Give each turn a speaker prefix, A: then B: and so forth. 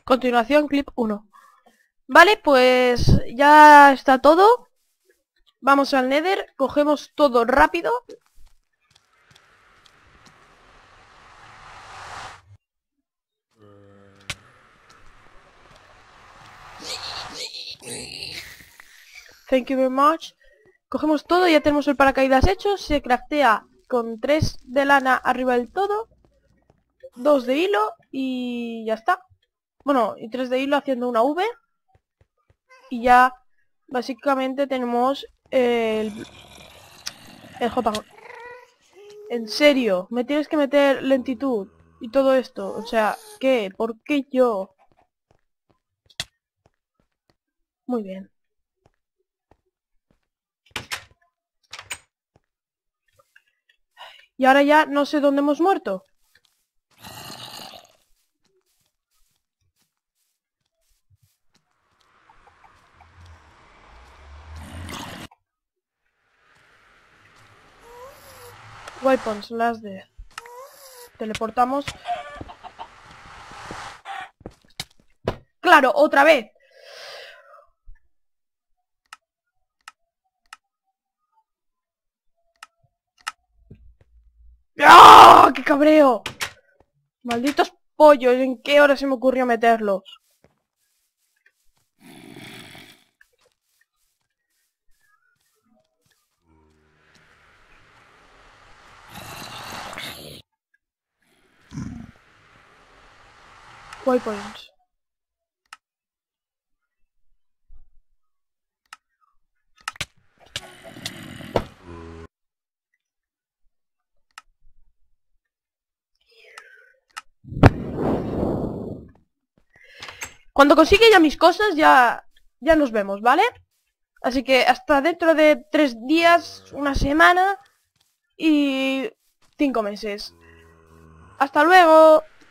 A: Continuación, clip 1. Vale, pues ya está todo. Vamos al Nether, cogemos todo rápido. Thank you very much. Cogemos todo, ya tenemos el paracaídas hecho. Se craftea con 3 de lana arriba del todo, 2 de hilo y ya está. Bueno, y 3 de hilo haciendo una V. Y ya básicamente tenemos el JPG. En serio, me tienes que meter lentitud y todo esto. O sea, ¿qué? ¿Por qué yo? Muy bien. Y ahora ya no sé dónde hemos muerto. Weapons, las de... Teleportamos. ¡Claro! ¡Otra vez! ¡Ah! ¡Qué cabreo! Malditos pollos, ¿en qué hora se me ocurrió meterlos? Waypoints. Cuando consiga ya mis cosas, ya nos vemos, ¿vale? Así que hasta dentro de 3 días, una semana y 5 meses. ¡Hasta luego!